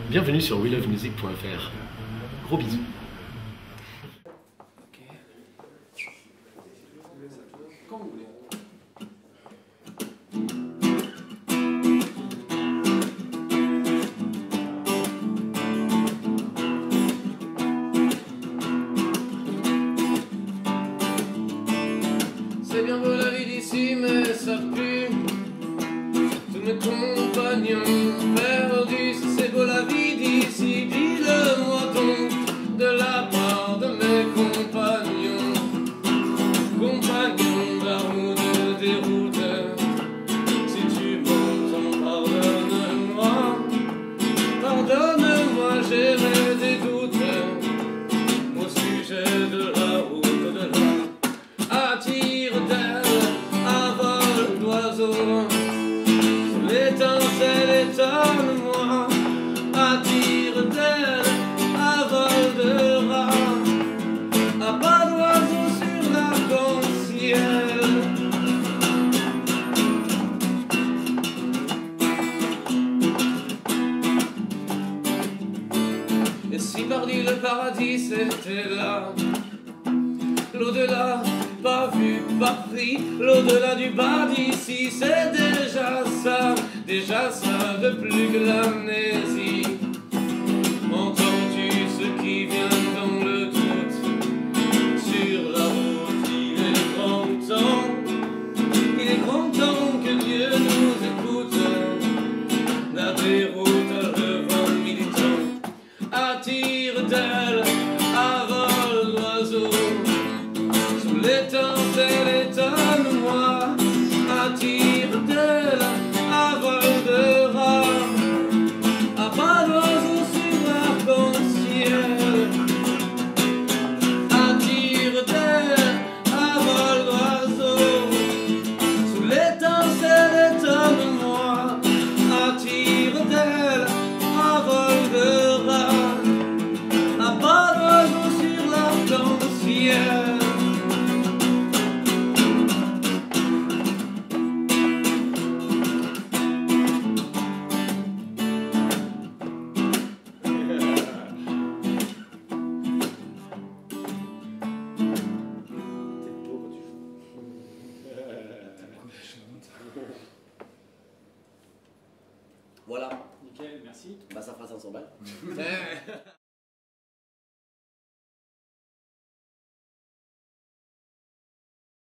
Bienvenue sur welovemusic.fr. Gros bisous. Quand vous voulez. C'est bien beau la vie d'ici, mais ça pue. Tous mes compagnons perdus, si c'est beau la vie d'ici, dis-le-moi donc de la part de mes compagnons. Compagnons de la route de déroute, si tu m'entends, pardonne-moi. Pardonne-moi, j'aurais des doutes au sujet de la route de là. Attire d'elle à vol d'oiseau, l'étincelle étonne-moi. Attire d'elle à vol de rat, à pas d'oiseau sur l'arc-en-ciel. Et si pardi le paradis c'était là, l'au-delà, pas vu, pas pris, l'au-delà du bas d'ici, c'est déjà ça de plus que l'amnésie. Entends-tu ce qui vient dans le doute? Sur la route, il est grand temps que Dieu nous écoute. La déroute à le vent militant, attire d'elle à vol d'oiseau. Sous l'étincelle étonne-moi, attire d'elle à vol de rat, à pas d'oiseau sur l'arc-en-ciel. Attire d'elle à vol d'oiseau, sous l'étincelle étonne-moi, attire d'elle à vol de rat, à pas d'oiseau sur l'arc-en-ciel. Voilà. Nickel, merci. Bah ça fera 500 balles.